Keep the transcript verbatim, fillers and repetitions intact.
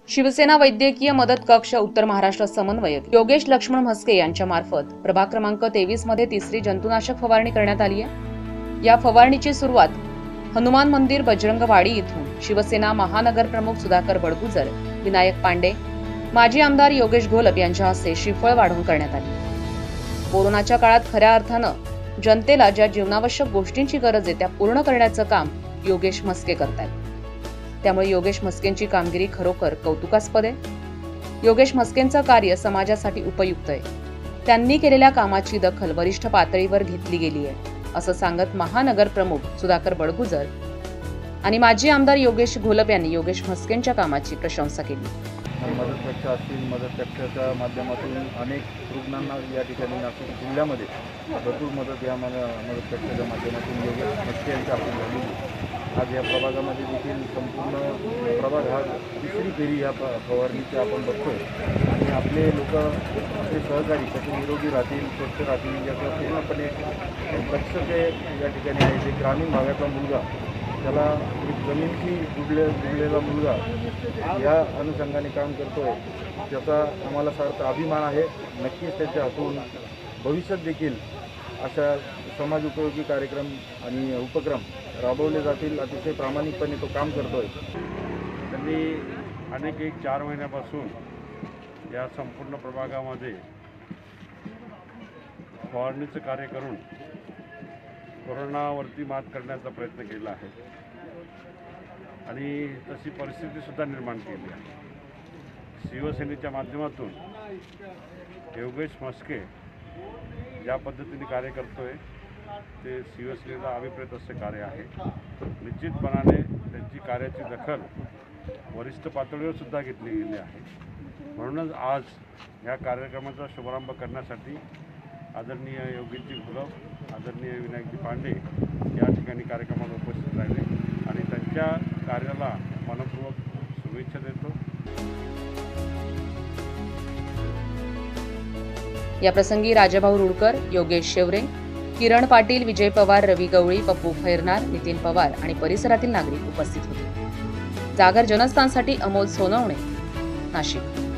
शिवसेना वैद्यकीय मदत कक्ष उत्तर महाराष्ट्र समन्वयक योगेश लक्ष्मण म्हस्के यांच्या मार्फत प्रभाग क्रमांक तेवीस मध्ये तिसरी जंतुनाशक फवारणी करण्यात आली आहे। या फवारणीची सुरुवात हनुमान मंदिर बजरंगवाडी येथून शिवसेना महानगर प्रमुख सुधाकर बडगुजर, विनायक पांडे, माजी आमदार योगेश घोलप यांच्या हस्ते श्रीफळ वाढवून करण्यात आली। कोरोनाच्या काळात खऱ्या अर्थानं जनतेला ज्या जीवनावश्यक गोष्टींची गरज आहे त्या पूर्ण करण्याचं काम योगेश म्हस्के करतात। त्यामुळे योगेश म्हस्केंची कामगिरी खरोखर कौतुकास्पद आहे। योगेश म्हस्केंचं कार्य समाजासाठी उपयुक्त आहे। त्यांनी केलेल्या कामाची दखल वरिष्ठ पातळीवर घेतली गेली आहे असं सांगत महानगर प्रमुख सुधाकर बडगुजर आणि माजी आमदार योगेश घोलप यांनी योगेश म्हस्केंच्या कामाची प्रशंसा केली। मदत कक्ष असतील, मदत कक्षाच्या माध्यमातून अनेक रुग्णांना या ठिकाणी नाशिक जिल्ह्यामध्ये भरपूर मदत या मदत कक्षाच्या माध्यमातून योगेश म्हस्के यांची आपण झालेली। आज या प्रभागामध्ये देखील संपूर्ण प्रभाग हा तिसरी फेरी या फवारणीची आपण बघतोय आणि आपले लोक, आपले सहकारी कसे निरोगी राहतील, स्वच्छ राहतील याचा पूर्णपणे लक्ष ते या ठिकाणी आहे। जे ग्रामीण भागातला मुलगा, त्याला एक जमीनशी जुडले जुडलेला मुलगा या अनुषंगाने काम करतोय, त्याचा आम्हाला सार्थ अभिमान आहे। नक्कीच त्याच्या हातून भविष्यात देखील अशा समाज उपयोगी कार्यक्रम आणि उपक्रम राबवले जातील। अतिशय प्रामाणिकपणे तो काम करतोय। त्यांनी अनेक एक चार महिन्यापासून या संपूर्ण प्रभागामध्ये फवारणीचं कार्य करून कोरोनावरती मात करण्याचा प्रयत्न केला आहे आणि तशी परिस्थितीसुद्धा निर्माण केली आहे। शिवसेनेच्या माध्यमातून योगेश म्हस्के ज्या पद्धतीने कार्य करतोय ते शिवसेनेला अभिप्रेत असे कार्य आहे। निश्चितपणाने त्यांची कार्याची दखल वरिष्ठ पातळीवर सुद्धा घेतली गेली आहे। म्हणूनच आज या कार्यक्रमाचा शुभारंभ करण्यासाठी आदरणीय योगेशजी घोलप, आदरणीय विनायकजी पांडे या ठिकाणी कार्यक्रमाला उपस्थित राहिले आणि त्यांच्या कार्याला मनपूर्वक शुभेच्छा देतो। या प्रसंगी राजाभाऊ रुडकर, योगेश शेवरे, किरण पाटील, विजय पवार, रवी गवळी, पप्पू खैरनार, नितीन पवार आणि परिसरातील नागरिक उपस्थित होते। जागर जनस्थानसाठी अमोल सोनवणे, नाशिक।